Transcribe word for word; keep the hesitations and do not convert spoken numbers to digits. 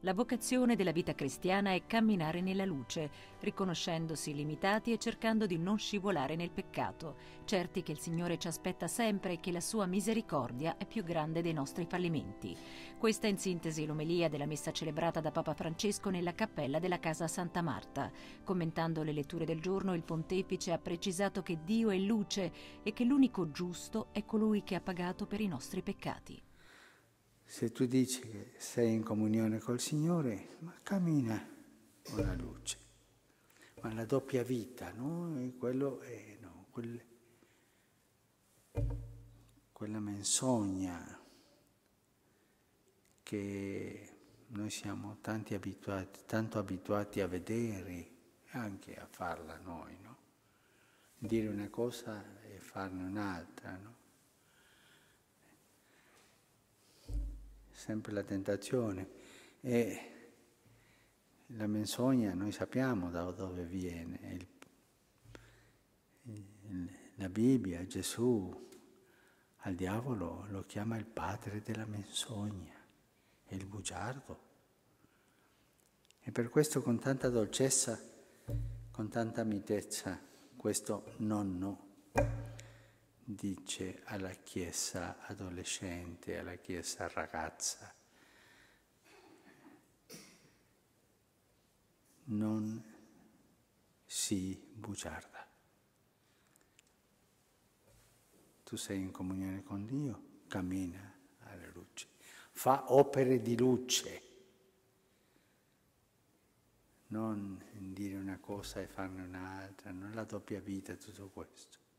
La vocazione della vita cristiana è camminare nella luce, riconoscendosi limitati e cercando di non scivolare nel peccato, certi che il Signore ci aspetta sempre e che la sua misericordia è più grande dei nostri fallimenti. Questa è in sintesi l'omelia della messa celebrata da Papa Francesco nella cappella della Casa Santa Marta. Commentando le letture del giorno, il pontefice ha precisato che Dio è luce e che l'unico giusto è colui che ha pagato per i nostri peccati. Se tu dici che sei in comunione col Signore, ma cammina con la luce. Ma la doppia vita, no? E quello è, no, quel, quella menzogna che noi siamo tanti abituati, tanto abituati a vedere e anche a farla noi, no? Dire una cosa e farne un'altra, no? Sempre la tentazione. E la menzogna noi sappiamo da dove viene. Il, il, la Bibbia, Gesù, al diavolo lo chiama il padre della menzogna, è il bugiardo. E per questo con tanta dolcezza, con tanta mitezza, questo nonno dice alla Chiesa adolescente, alla Chiesa ragazza, non sii bugiarda. Tu sei in comunione con Dio, cammina alla luce, fa opere di luce, non dire una cosa e farne un'altra, non la doppia vita, tutto questo.